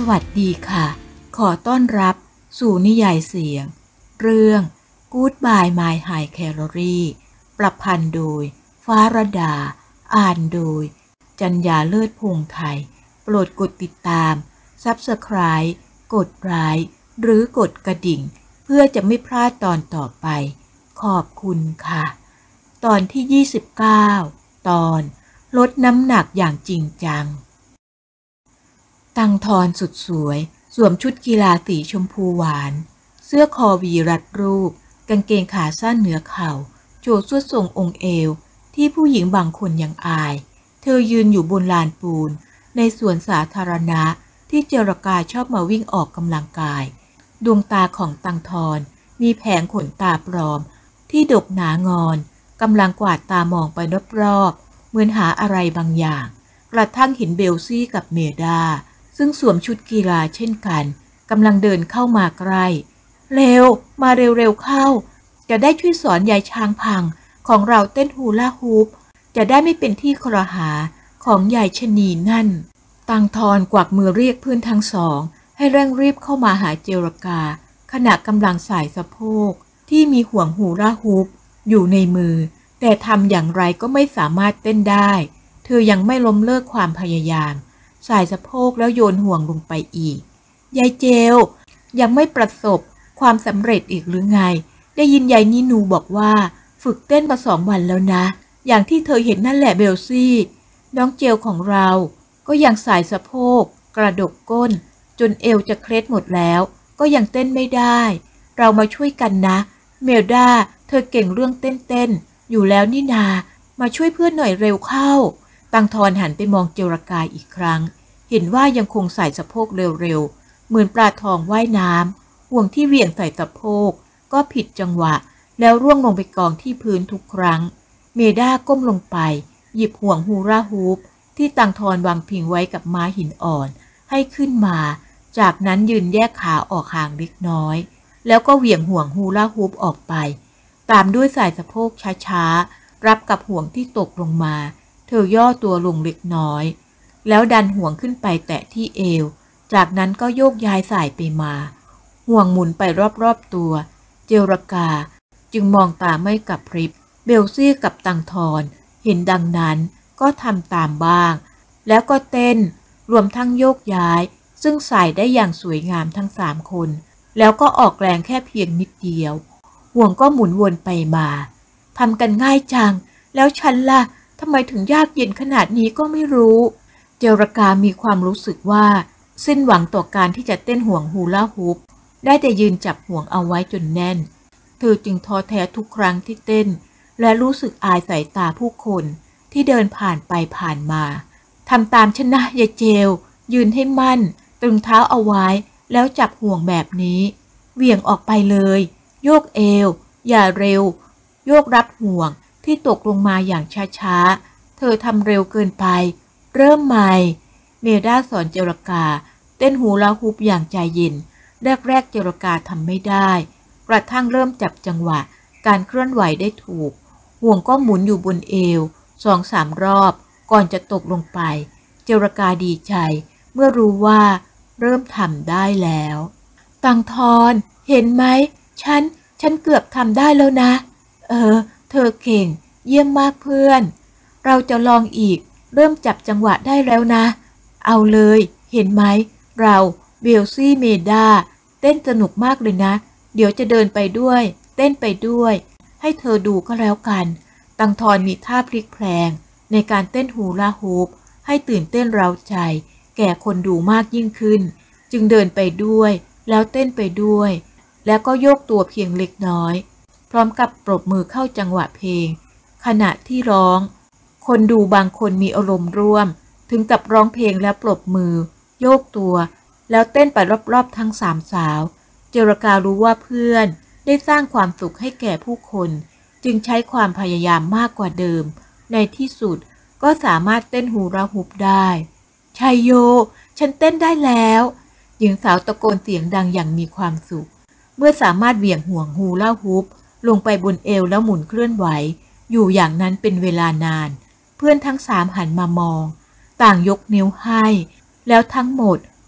วัสดีค่ะขอต้อนรับสู่นิยายเสียงเรื่อง Goodbye My High Calorie ประพันธ์โดยฟ้ารดาอ่านโดยจัญญาเลิศพงษ์ไทยโปรดกดติดตาม Subscribe กดไลค์หรือกดกระดิ่งเพื่อจะไม่พลาดตอนต่อไปขอบคุณค่ะตอนที่29ตอนลดน้ำหนักอย่างจริงจังตังทอนสุดสวยสวมชุดกีฬาสีชมพูหวานเสื้อคอวีรัดรูปกางเกงขาสั้นเหนือเข่าโชว์ส่วนทรงองค์เอวที่ผู้หญิงบางคนยังอายเธอยืนอยู่บนลานปูนในสวนสาธารณะที่เจรกาชอบมาวิ่งออกกำลังกายดวงตาของตังทอนมีแผงขนตาปลอมที่ดกหนางอนกำลังกวาดตามองไปรอบๆเหมือนหาอะไรบางอย่างกระทั่งเห็นเบลซี่กับเมดาซึ่งสวมชุดกีฬาเช่นกันกำลังเดินเข้ามาใกล้เร็วมาเร็วๆเข้าจะได้ช่วยสอนยายช้างพังของเราเต้นฮูลาฮูปจะได้ไม่เป็นที่ครหาของยายชนีนั่นตังทอนกวักมือเรียกเพื่อนทั้งสองให้เร่งรีบเข้ามาหาเจรกาขณะกำลังสายสะโพกที่มีห่วงฮูลาฮูปอยู่ในมือแต่ทำอย่างไรก็ไม่สามารถเต้นได้เธอยังไม่ล้มเลิกความพยายามสายสะโพกแล้วโยนห่วงลงไปอีกยายเจลยังไม่ประสบความสำเร็จอีกหรือไงได้ยินยายนินูบอกว่าฝึกเต้นมา2 วันแล้วนะอย่างที่เธอเห็นนั่นแหละเบลซี่น้องเจลของเราก็ยังสายสะโพกกระดกก้นจนเอวจะเคล็ดหมดแล้วก็ยังเต้นไม่ได้เรามาช่วยกันนะเมลดาเธอเก่งเรื่องเต้นอยู่แล้วนี่นามาช่วยเพื่อนหน่อยเร็วเข้าตังทอนหันไปมองเจรกาอีกครั้งเห็นว่ายังคงใส่สะโพกเร็วๆเหมือนปลาทองว่ายน้ำห่วงที่เหวี่ยงใส่สะโพกก็ผิดจังหวะแล้วร่วงลงไปกองที่พื้นทุกครั้งเมด้าก้มลงไปหยิบห่วงฮูราฮูปที่ตังทอนวางพิงไว้กับม้าหินอ่อนให้ขึ้นมาจากนั้นยืนแยกขาออกห่างเล็กน้อยแล้วก็เหวี่ยงห่วงฮูราฮูปออกไปตามด้วยสายสะโพกช้าๆรับกับห่วงที่ตกลงมาเธอย่อตัวลงเล็กน้อยแล้วดันห่วงขึ้นไปแตะที่เอวจากนั้นก็โยกย้ายสายไปมาห่วงหมุนไปรอบๆตัวเจรกาจึงมองตาไม่กระพริบเบลซี่กับตังทอนเห็นดังนั้นก็ทำตามบ้างแล้วก็เต้นรวมทั้งโยกย้ายซึ่งใส่ได้อย่างสวยงามทั้ง3 คนแล้วก็ออกแรงแค่เพียงนิดเดียวห่วงก็หมุนวนไปมาทำกันง่ายจังแล้วฉันล่ะทำไมถึงยากเย็นขนาดนี้ก็ไม่รู้เจรกามีความรู้สึกว่าสิ้นหวังต่อการที่จะเต้นห่วงฮูลาฮูปได้แต่ยืนจับห่วงเอาไว้จนแน่นเธอจึงท้อแท้ทุกครั้งที่เต้นและรู้สึกอายสายตาผู้คนที่เดินผ่านไปผ่านมาทำตามฉันนะยายเจลยืนให้มั่นตรึงเท้าเอาไว้แล้วจับห่วงแบบนี้เหวี่ยงออกไปเลยโยกเอวอย่าเร็วโยกรับห่วงที่ตกลงมาอย่างช้าๆเธอทำเร็วเกินไปเริ่มใหม่เมลดาสอนเจรกาเต้นฮูลาฮูปอย่างใจเย็นแรกๆเจรกาทำไม่ได้กระทั่งเริ่มจับจังหวะการเคลื่อนไหวได้ถูกห่วงก็หมุนอยู่บนเอว2-3 รอบก่อนจะตกลงไปเจรกาดีใจเมื่อรู้ว่าเริ่มทำได้แล้วตังทอนเห็นไหมฉันเกือบทำได้แล้วนะเธอเก่งเยี่ยมมากเพื่อนเราจะลองอีกเริ่มจับจังหวะได้แล้วนะเอาเลยเห็นไหมเราเบลซี่เมดาเต้นสนุกมากเลยนะเดี๋ยวจะเดินไปด้วยเต้นไปด้วยให้เธอดูก็แล้วกันตังทอนมีท่าพลิกแพลงในการเต้นฮูลาฮูปให้ตื่นเต้นเร้าใจแก่คนดูมากยิ่งขึ้นจึงเดินไปด้วยแล้วเต้นไปด้วยแล้วก็โยกตัวเพียงเล็กน้อยพร้อมกับปรบมือเข้าจังหวะเพลงขณะที่ร้องคนดูบางคนมีอารมณ์ร่วมถึงกับร้องเพลงและปรบมือโยกตัวแล้วเต้นไปรอบๆทั้ง3 สาวเจรการู้ว่าเพื่อนได้สร้างความสุขให้แก่ผู้คนจึงใช้ความพยายามมากกว่าเดิมในที่สุดก็สามารถเต้นฮูลาฮูปได้ชัยโยฉันเต้นได้แล้วหญิงสาวตะโกนเสียงดังอย่างมีความสุขเมื่อสามารถเหวี่ยงห่วงฮูลาฮูปลงไปบนเอวแล้วหมุนเคลื่อนไหวอยู่อย่างนั้นเป็นเวลานานเพื่อนทั้ง3หันมามองต่างยกนิ้วให้แล้วทั้งหมด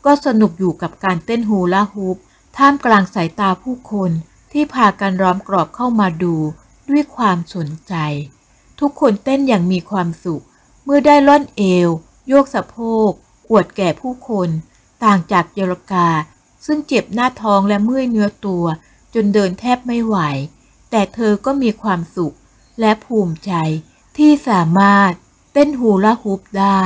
ก็สนุกอยู่กับการเต้นฮูลาฮูปท่ามกลางสายตาผู้คนที่พากันล้อมกรอบเข้ามาดูด้วยความสนใจทุกคนเต้นอย่างมีความสุขเมื่อได้ล่อนเอวโยกสะโพกอวดแก่ผู้คนต่างจากเจรกาซึ่งเจ็บหน้าท้องและเมื่อยเนื้อตัวจนเดินแทบไม่ไหวแต่เธอก็มีความสุขและภูมิใจที่สามารถเต้นฮูลาฮูปได้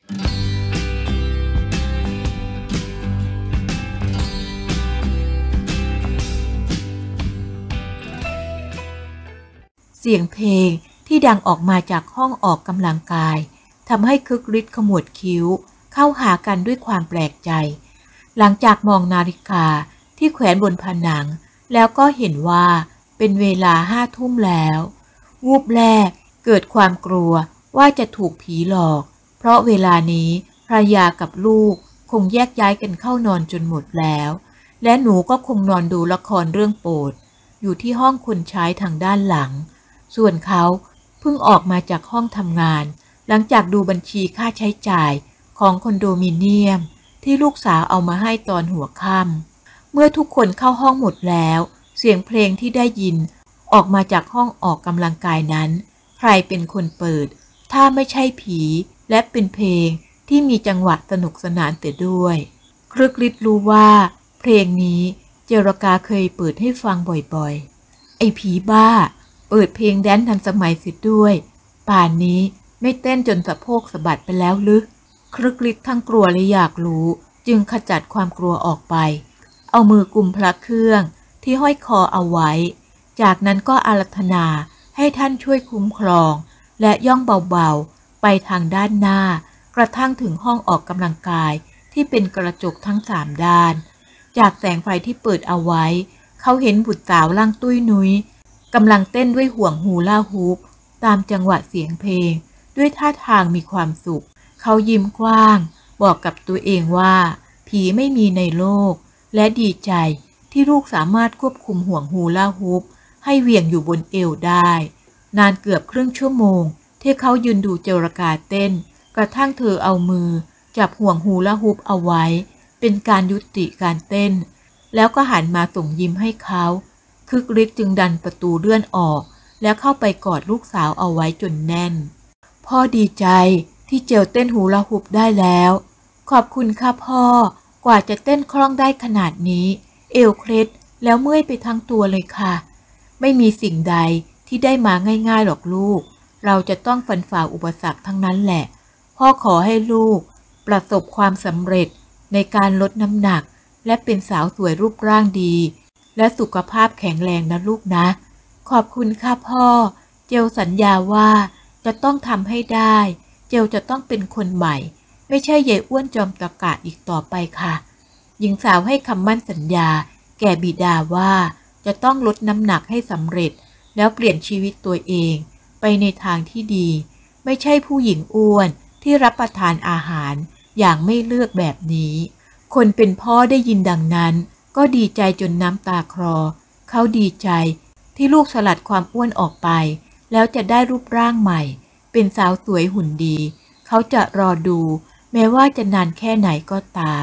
เสียงเพลงที่ดังออกมาจากห้องออกกำลังกายทำให้คึกฤทธิ์ขมวดคิ้วเข้าหากันด้วยความแปลกใจหลังจากมองนาฬิกาที่แขวนบนผนังแล้วก็เห็นว่าเป็นเวลา5 ทุ่มแล้ววูบแรกเกิดความกลัวว่าจะถูกผีหลอกเพราะเวลานี้ภรรยากับลูกคงแยกย้ายกันเข้านอนจนหมดแล้วและหนูก็คงนอนดูละครเรื่องโปรดอยู่ที่ห้องคนใช้ทางด้านหลังส่วนเขาเพิ่งออกมาจากห้องทำงานหลังจากดูบัญชีค่าใช้จ่ายของคอนโดมิเนียมที่ลูกสาวเอามาให้ตอนหัวค่ำเมื่อทุกคนเข้าห้องหมดแล้วเสียงเพลงที่ได้ยินออกมาจากห้องออกกำลังกายนั้นใครเป็นคนเปิดถ้าไม่ใช่ผีและเป็นเพลงที่มีจังหวะสนุกสนานแต่ด้วยครึกฤทธิ์รู้ว่าเพลงนี้เจรกาเคยเปิดให้ฟังบ่อยๆไอ้ผีบ้าเปิดเพลงแดนซ์ทันสมัยเสียด้วยป่านนี้ไม่เต้นจนสะโพกสะบัดไปแล้วหรือครึกฤทธิ์ทั้งกลัวและอยากรู้จึงขจัดความกลัวออกไปเอามือกุมพระเครื่องที่ห้อยคอเอาไว้จากนั้นก็อาราธนาให้ท่านช่วยคุ้มครองและย่องเบาๆไปทางด้านหน้ากระทั่งถึงห้องออกกำลังกายที่เป็นกระจกทั้ง3 ด้านจากแสงไฟที่เปิดเอาไว้เขาเห็นบุตรสาวร่างตุ้ยนุ้ยกำลังเต้นด้วยห่วงฮูลาฮูปตามจังหวะเสียงเพลงด้วยท่าทางมีความสุขเขายิ้มกว้างบอกกับตัวเองว่าผีไม่มีในโลกและดีใจที่ลูกสามารถควบคุมห่วงฮูลาฮูปให้เหวี่ยงอยู่บนเอวได้นานเกือบครึ่งชั่วโมงที่เขายืนดูเจรกาเต้นกระทั่งเธอเอามือจับห่วงฮูลาฮูปเอาไว้เป็นการยุติการเต้นแล้วก็หันมาส่งยิ้มให้เขาคึกฤทธิ์จึงดันประตูเลื่อนออกแล้วเข้าไปกอดลูกสาวเอาไว้จนแน่นพ่อดีใจที่เจลเต้นฮูลาฮูปได้แล้วขอบคุณค่ะพ่อกว่าจะเต้นคล่องได้ขนาดนี้เอวเคล็ดแล้วเมื่อยไปทั้งตัวเลยค่ะไม่มีสิ่งใดที่ได้มาง่ายๆหรอกลูกเราจะต้องฟันฝ่าอุปสรรคทั้งนั้นแหละพ่อขอให้ลูกประสบความสำเร็จในการลดน้ำหนักและเป็นสาวสวยรูปร่างดีและสุขภาพแข็งแรงนะลูกนะขอบคุณค่ะพ่อเจลสัญญาว่าจะต้องทำให้ได้เจลจะต้องเป็นคนใหม่ไม่ใช่ยายอ้วนจอมตะกะอีกต่อไปค่ะหญิงสาวให้คำมั่นสัญญาแก่บิดาว่าจะต้องลดน้ำหนักให้สำเร็จแล้วเปลี่ยนชีวิตตัวเองไปในทางที่ดีไม่ใช่ผู้หญิงอ้วนที่รับประทานอาหารอย่างไม่เลือกแบบนี้คนเป็นพ่อได้ยินดังนั้นก็ดีใจจนน้ำตาคลอเขาดีใจที่ลูกสลัดความอ้วนออกไปแล้วจะได้รูปร่างใหม่เป็นสาวสวยหุ่นดีเขาจะรอดูแม้ว่าจะนานแค่ไหนก็ตาม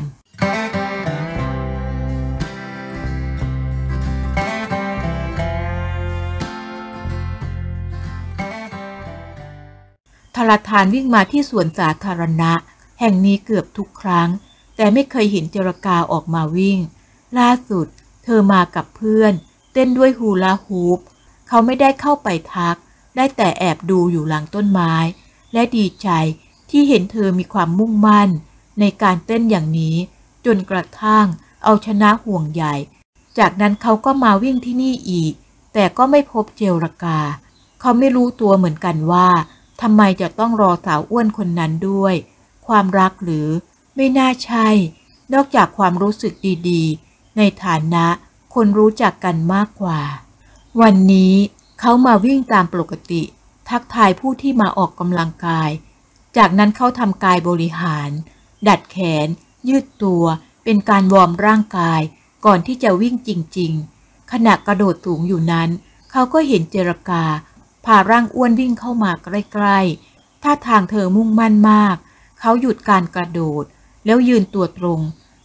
ธารธานวิ่งมาที่สวนสาธารณะแห่งนี้เกือบทุกครั้งแต่ไม่เคยเห็นเจรกาออกมาวิ่งล่าสุดเธอมากับเพื่อนเต้นด้วยฮูลาฮูปเขาไม่ได้เข้าไปทักได้แต่แอบดูอยู่หลังต้นไม้และดีใจที่เห็นเธอมีความมุ่งมั่นในการเต้นอย่างนี้จนกระทั่งเอาชนะห่วงใยจากนั้นเขาก็มาวิ่งที่นี่อีกแต่ก็ไม่พบเจรกาเขาไม่รู้ตัวเหมือนกันว่าทำไมจะต้องรอสาวอ้วนคนนั้นด้วยความรักหรือไม่น่าใช่นอกจากความรู้สึกดีๆในฐานะคนรู้จักกันมากกว่าวันนี้เขามาวิ่งตามปกติทักทายผู้ที่มาออกกำลังกายจากนั้นเขาทำกายบริหารดัดแขนยืดตัวเป็นการวอร์มร่างกายก่อนที่จะวิ่งจริงๆขณะกระโดดสูงอยู่นั้นเขาก็เห็นเจรกาพาร่างอ้วนวิ่งเข้ามาใกล้ๆท่าทางเธอมุ่งมั่นมากเขาหยุดการกระโดดแล้วยืนตัวตรง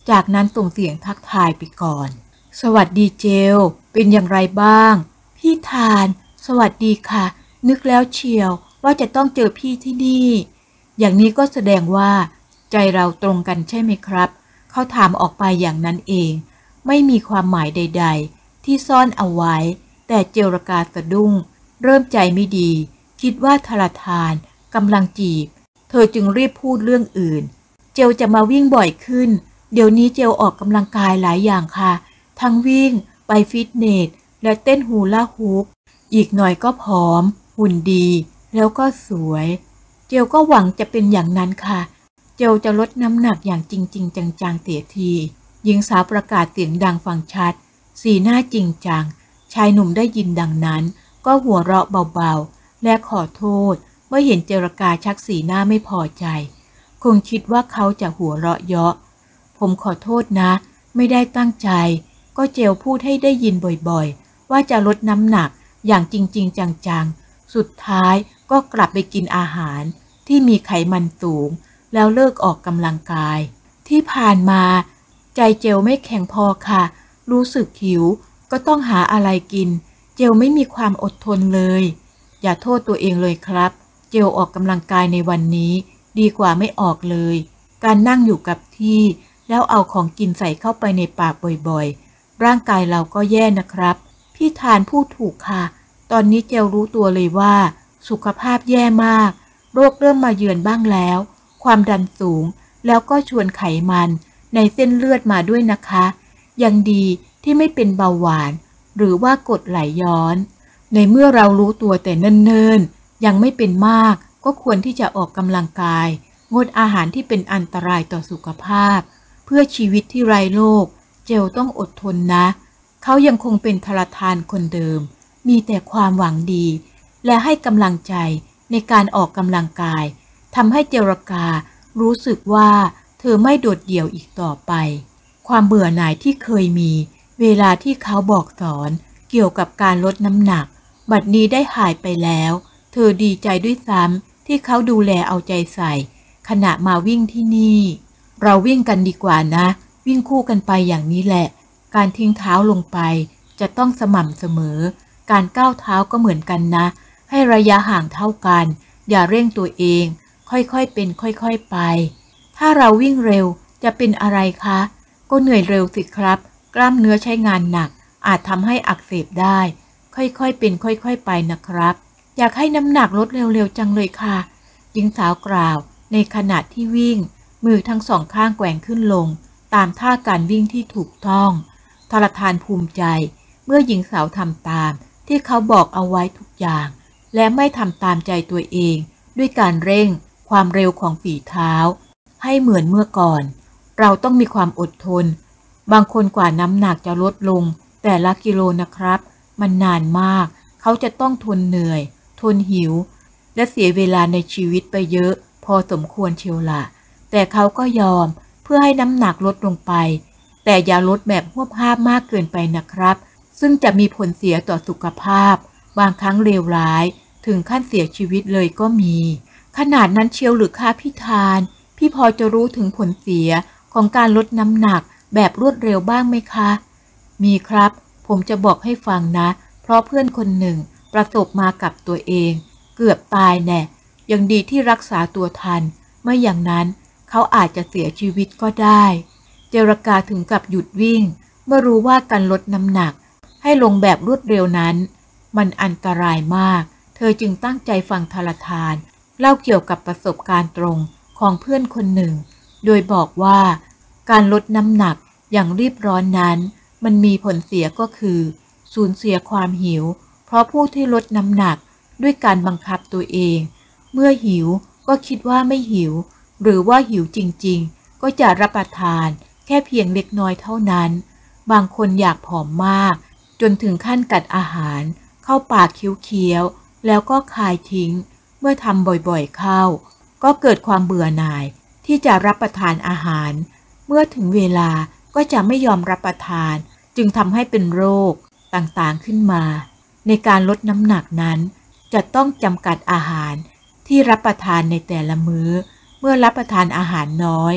จากนั้นส่งเสียงทักทายไปก่อนสวัสดีเจลเป็นอย่างไรบ้างพี่ทานสวัสดีค่ะนึกแล้วเชียวว่าจะต้องเจอพี่ที่นี่อย่างนี้ก็แสดงว่าใจเราตรงกันใช่ไหมครับเขาถามออกไปอย่างนั้นเองไม่มีความหมายใดๆที่ซ่อนเอาไว้แต่เจรกาสะดุ้งเริ่มใจไม่ดีคิดว่าธารทานกำลังจีบเธอจึงรีบพูดเรื่องอื่นเจลจะมาวิ่งบ่อยขึ้นเดี๋ยวนี้เจลออกกำลังกายหลายอย่างค่ะทั้งวิ่งไปฟิตเนสและเต้นฮูลาฮูปอีกหน่อยก็ผอมหุ่นดีแล้วก็สวยเจลก็หวังจะเป็นอย่างนั้นค่ะเจลจะลดน้ำหนักอย่างจริงๆจังๆเสียทีหญิงสาวประกาศเสียงดังฟังชัดสีหน้าจริงจังชายหนุ่มได้ยินดังนั้นก็หัวเราะเบาๆและขอโทษเมื่อเห็นเจรกาชักสีหน้าไม่พอใจคงคิดว่าเขาจะหัวเราะเยาะผมขอโทษนะไม่ได้ตั้งใจก็เจลพูดให้ได้ยินบ่อยๆว่าจะลดน้ำหนักอย่างจริงๆจังๆสุดท้ายก็กลับไปกินอาหารที่มีไขมันสูงแล้วเลิกออกกำลังกายที่ผ่านมาใจเจลไม่แข็งพอค่ะรู้สึกหิวก็ต้องหาอะไรกินเจลไม่มีความอดทนเลยอย่าโทษตัวเองเลยครับเจลออกกำลังกายในวันนี้ดีกว่าไม่ออกเลยการนั่งอยู่กับที่แล้วเอาของกินใส่เข้าไปในปากบ่อยๆร่างกายเราก็แย่นะครับพี่ทานพูดถูกค่ะตอนนี้เจลรู้ตัวเลยว่าสุขภาพแย่มากโรคเริ่มมาเยือนบ้างแล้วความดันสูงแล้วก็ชวนไขมันในเส้นเลือดมาด้วยนะคะยังดีที่ไม่เป็นเบาหวานหรือว่ากรดไหลย้อนในเมื่อเรารู้ตัวแต่เนิ่นๆยังไม่เป็นมากก็ควรที่จะออกกำลังกายงดอาหารที่เป็นอันตรายต่อสุขภาพเพื่อชีวิตที่ไร้โรคเจลต้องอดทนนะเขายังคงเป็นทรทานคนเดิมมีแต่ความหวังดีและให้กำลังใจในการออกกำลังกายทำให้เจรการู้สึกว่าเธอไม่โดดเดี่ยวอีกต่อไปความเบื่อหน่ายที่เคยมีเวลาที่เขาบอกสอนเกี่ยวกับการลดน้ำหนักบัดนี้ได้หายไปแล้วเธอดีใจด้วยซ้ำที่เขาดูแลเอาใจใส่ขณะมาวิ่งที่นี่เราวิ่งกันดีกว่านะวิ่งคู่กันไปอย่างนี้แหละการทิ้งเท้าลงไปจะต้องสม่ำเสมอการก้าวเท้าก็เหมือนกันนะให้ระยะห่างเท่ากันอย่าเร่งตัวเองค่อยๆเป็นค่อยๆไปถ้าเราวิ่งเร็วจะเป็นอะไรคะก็เหนื่อยเร็วสิครับกล้ามเนื้อใช้งานหนักอาจทำให้อักเสบได้ค่อยๆเป็นค่อยๆไปนะครับอยากให้น้ำหนักลดเร็วๆจังเลยค่ะหญิงสาวกล่าวในขณะที่วิ่งมือทั้งสองข้างแกว่งขึ้นลงตามท่าการวิ่งที่ถูกต้องทรทานภูมิใจเมื่อหญิงสาวทำตามที่เขาบอกเอาไว้ทุกอย่างและไม่ทำตามใจตัวเองด้วยการเร่งความเร็วของฝีเท้าให้เหมือนเมื่อก่อนเราต้องมีความอดทนบางคนกว่าน้ำหนักจะลดลงแต่ละกิโลนะครับมันนานมากเขาจะต้องทนเหนื่อยทนหิวและเสียเวลาในชีวิตไปเยอะพอสมควรเชียวล่ะแต่เขาก็ยอมเพื่อให้น้ำหนักลดลงไปแต่อย่าลดแบบหวบห้ามมากเกินไปนะครับซึ่งจะมีผลเสียต่อสุขภาพบางครั้งเลวร้ายถึงขั้นเสียชีวิตเลยก็มีขนาดนั้นเชียวหรือคะพี่ทานพี่พอจะรู้ถึงผลเสียของการลดน้ำหนักแบบรวดเร็วบ้างไหมคะมีครับผมจะบอกให้ฟังนะเพราะเพื่อนคนหนึ่งประสบมากับตัวเองเกือบตายแน่ยังดีที่รักษาตัวทันไม่อย่างนั้นเขาอาจจะเสียชีวิตก็ได้เจรกาถึงกับหยุดวิ่งเมื่อรู้ว่าการลดน้ำหนักให้ลงแบบรวดเร็วนั้นมันอันตรายมากเธอจึงตั้งใจฟังทรทานเล่าเกี่ยวกับประสบการณ์ตรงของเพื่อนคนหนึ่งโดยบอกว่าการลดน้ำหนักอย่างรีบร้อนนั้นมันมีผลเสียก็คือสูญเสียความหิวเพราะผู้ที่ลดน้ำหนักด้วยการบังคับตัวเองเมื่อหิวก็คิดว่าไม่หิวหรือว่าหิวจริงๆก็จะรับประทานแค่เพียงเล็กน้อยเท่านั้นบางคนอยากผอมมากจนถึงขั้นกัดอาหารเข้าปากเคี้ยวๆแล้วก็คายทิ้งเมื่อทำบ่อยๆเข้าก็เกิดความเบื่อหน่ายที่จะรับประทานอาหารเมื่อถึงเวลาก็จะไม่ยอมรับประทานจึงทำให้เป็นโรคต่างๆขึ้นมาในการลดน้ำหนักนั้นจะต้องจำกัดอาหารที่รับประทานในแต่ละมื้อเมื่อรับประทานอาหารน้อยจ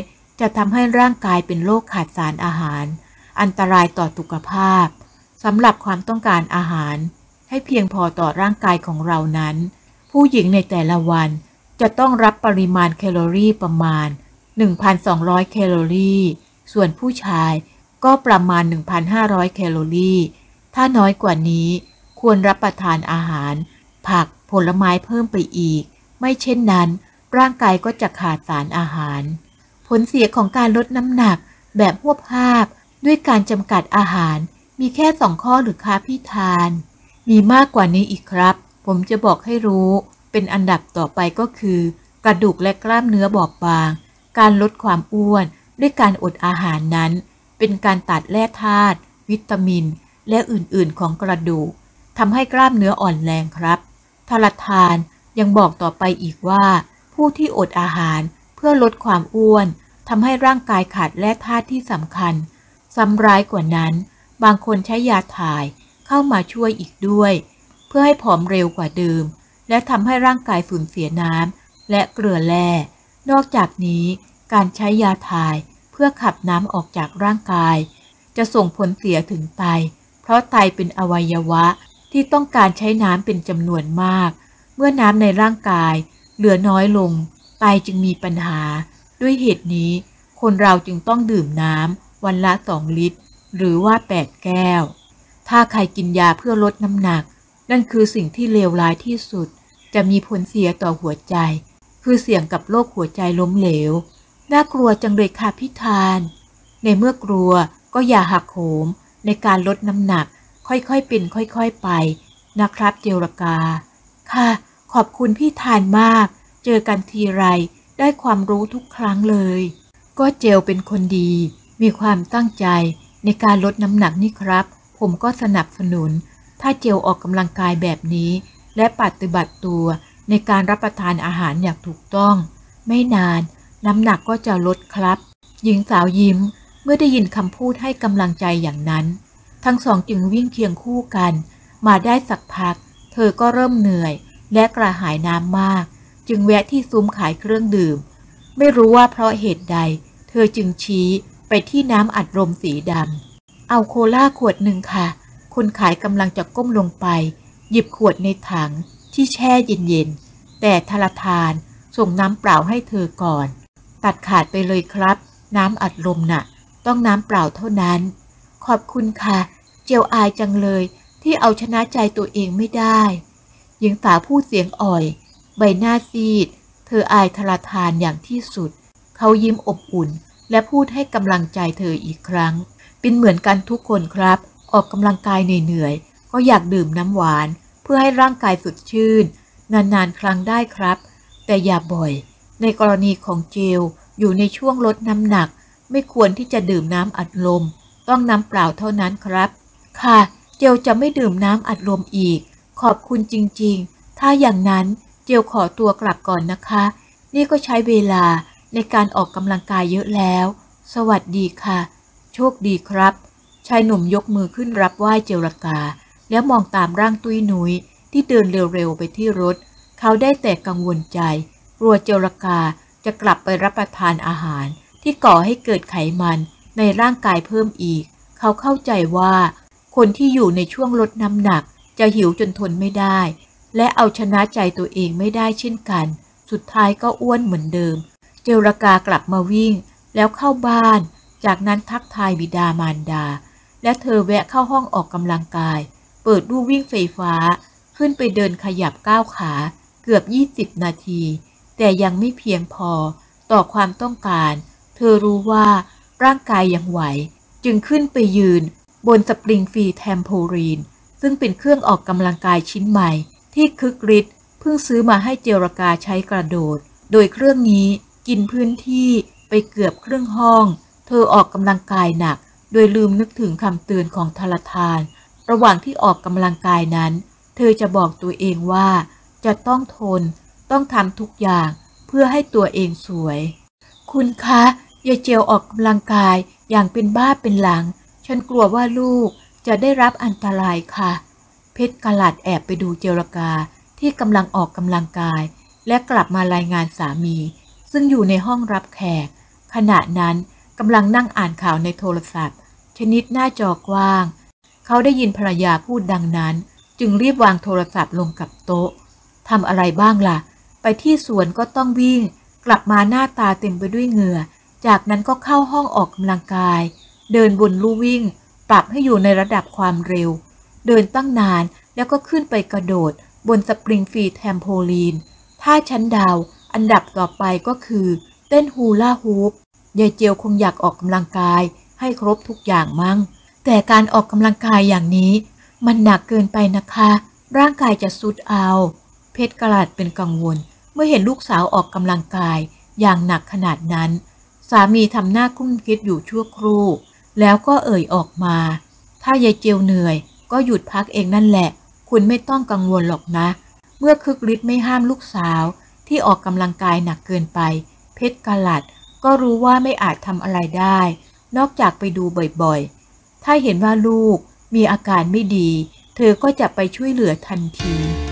จะทำให้ร่างกายเป็นโรคขาดสารอาหารอันตรายต่อสุขภาพสำหรับความต้องการอาหารให้เพียงพอต่อร่างกายของเรานั้นผู้หญิงในแต่ละวันจะต้องรับปริมาณแคลอรี่ประมาณ 1,200 แคลอรี่ส่วนผู้ชายก็ประมาณ 1,500 แคลอรี่ถ้าน้อยกว่านี้ควรรับประทานอาหารผักผลไม้เพิ่มไปอีกไม่เช่นนั้นร่างกายก็จะขาดสารอาหารผลเสียของการลดน้ำหนักแบบหวบภาพด้วยการจำกัดอาหารมีแค่2 ข้อหรือคะพี่ทานมีมากกว่านี้อีกครับผมจะบอกให้รู้เป็นอันดับต่อไปก็คือกระดูกและกล้ามเนื้อบอบบางการลดความอ้วนด้วยการอดอาหารนั้นเป็นการตัดแร่ธาตุวิตามินและอื่นๆของกระดูกทำให้กล้ามเนื้ออ่อนแรงครับทาราธานยังบอกต่อไปอีกว่าผู้ที่อดอาหารเพื่อลดความอ้วนทำให้ร่างกายขาดแร่ธาตุที่สำคัญซ้ำร้ายกว่านั้นบางคนใช้ยาถ่ายเข้ามาช่วยอีกด้วยเพื่อให้ผอมเร็วกว่าเดิมและทำให้ร่างกายสูญเสียน้ำและเกลือแร่นอกจากนี้การใช้ยาถ่ายเพื่อขับน้ำออกจากร่างกายจะส่งผลเสียถึงไตเพราะไตเป็นอวัยวะที่ต้องการใช้น้ำเป็นจำนวนมากเมื่อน้ำในร่างกายเหลือน้อยลงไตจึงมีปัญหาด้วยเหตุนี้คนเราจึงต้องดื่มน้ำวันละ2 ลิตรหรือว่า8 แก้วถ้าใครกินยาเพื่อลดน้ำหนักนั่นคือสิ่งที่เลวร้ายที่สุดจะมีผลเสียต่อหัวใจคือเสี่ยงกับโรคหัวใจล้มเหลวน่ากลัวจังเลยค่ะพี่ทานในเมื่อกลัวก็อย่าหักโหมในการลดน้ำหนักค่อยๆเป็นค่อยๆไปนะครับเจรกาค่ะขอบคุณพี่ทานมากเจอกันทีไรได้ความรู้ทุกครั้งเลยก็เจลเป็นคนดีมีความตั้งใจในการลดน้ำหนักนี่ครับผมก็สนับสนุนถ้าเจลออกกำลังกายแบบนี้และปฏิบัติตัวในการรับประทานอาหารอย่างถูกต้องไม่นานน้ำหนักก็จะลดครับหญิงสาวยิ้มเมื่อได้ยินคำพูดให้กำลังใจอย่างนั้นทั้งสองจึงวิ่งเคียงคู่กันมาได้สักพักเธอก็เริ่มเหนื่อยและกระหายน้ำมากจึงแวะที่ซุ้มขายเครื่องดื่มไม่รู้ว่าเพราะเหตุใดเธอจึงชี้ไปที่น้ำอัดลมสีดำเอาโคลาขวดหนึ่งค่ะคนขายกำลังจะก้มลงไปหยิบขวดในถังที่แช่เย็นๆแต่ทาราธานส่งน้ำเปล่าให้เธอก่อนตัดขาดไปเลยครับน้ำอัดลมน่ะต้องน้ำเปล่าเท่านั้นขอบคุณค่ะเจียวอายจังเลยที่เอาชนะใจตัวเองไม่ได้หญิงสาวพูดเสียงอ่อยใบหน้าซีดเธออายทาราธานอย่างที่สุดเขายิ้มอบอุ่นและพูดให้กำลังใจเธออีกครั้งเป็นเหมือนกันทุกคนครับออกกำลังกายเหนื่อยๆก็อยากดื่มน้ำหวานเพื่อให้ร่างกายสดชื่นนานๆครั้งได้ครับแต่อย่าบ่อยในกรณีของเจลอยู่ในช่วงลดน้ำหนักไม่ควรที่จะดื่มน้ำอัดลมต้องน้ำเปล่าเท่านั้นครับค่ะเจลจะไม่ดื่มน้ำอัดลมอีกขอบคุณจริงๆถ้าอย่างนั้นเจลขอตัวกลับก่อนนะคะนี่ก็ใช้เวลาในการออกกำลังกายเยอะแล้วสวัสดีค่ะโชคดีครับชายหนุ่มยกมือขึ้นรับไหว้เจรกาแล้วมองตามร่างตุ้ยนุ้ยที่เดินเร็วๆไปที่รถเขาได้แต่กังวลใจกลัวเจรกาจะกลับไปรับประทานอาหารที่ก่อให้เกิดไขมันในร่างกายเพิ่มอีกเขาเข้าใจว่าคนที่อยู่ในช่วงลดน้ำหนักจะหิวจนทนไม่ได้และเอาชนะใจตัวเองไม่ได้เช่นกันสุดท้ายก็อ้วนเหมือนเดิมเจรกากลับมาวิ่งแล้วเข้าบ้านจากนั้นทักทายบิดามารดาและเธอแวะเข้าห้องออกกำลังกายเปิดลู่วิ่งไฟฟ้าขึ้นไปเดินขยับก้าวขาเกือบ20 นาทีแต่ยังไม่เพียงพอต่อความต้องการเธอรู้ว่าร่างกายยังไหวจึงขึ้นไปยืนบนสปริงฟรีแทมโพลีนซึ่งเป็นเครื่องออกกำลังกายชิ้นใหม่ที่คึกฤทธิ์เพิ่งซื้อมาให้เจรกาใช้กระโดดโดยเครื่องนี้กินพื้นที่ไปเกือบครึ่งห้องเธอออกกำลังกายหนักโดยลืมนึกถึงคำเตือนของทาราธานระหว่างที่ออกกำลังกายนั้นเธอจะบอกตัวเองว่าจะต้องทนต้องทำทุกอย่างเพื่อให้ตัวเองสวยคุณคะอย่าเจลออกกำลังกายอย่างเป็นบ้าเป็นหลังฉันกลัวว่าลูกจะได้รับอันตรายค่ะเพชรกลัดแอบไปดูเจรกาที่กำลังออกกำลังกายและกลับมารายงานสามีซึ่งอยู่ในห้องรับแขกขณะนั้นกำลังนั่งอ่านข่าวในโทรศัพท์ชนิดหน้าจอกว้างเขาได้ยินภรรยาพูดดังนั้นจึงรีบวางโทรศัพท์ลงกับโต๊ะทำอะไรบ้างล่ะไปที่สวนก็ต้องวิ่งกลับมาหน้าตาเต็มไปด้วยเหงื่อจากนั้นก็เข้าห้องออกกำลังกายเดินบนลู่วิ่งปรับให้อยู่ในระดับความเร็วเดินตั้งนานแล้วก็ขึ้นไปกระโดดบนสปริงฟรีแทมโพลีนถ้าชั้นดาวอันดับต่อไปก็คือเต้นฮูลาฮูปยายเจียวคงอยากออกกำลังกายให้ครบทุกอย่างมั้งแต่การออกกำลังกายอย่างนี้มันหนักเกินไปนะคะร่างกายจะทรุดเอาเพชรกลัดเป็นกังวลเมื่อเห็นลูกสาวออกกำลังกายอย่างหนักขนาดนั้นสามีทำหน้าคุ้มคิดอยู่ชั่วครู่แล้วก็เอ่ยออกมาถ้ายายเจียวเหนื่อยก็หยุดพักเองนั่นแหละคุณไม่ต้องกังวลหรอกนะเมื่อคึกฤทธิ์ไม่ห้ามลูกสาวที่ออกกำลังกายหนักเกินไปเพชรกลัดก็รู้ว่าไม่อาจทำอะไรได้นอกจากไปดูบ่อยๆถ้าเห็นว่าลูกมีอาการไม่ดีเธอก็จะไปช่วยเหลือทันที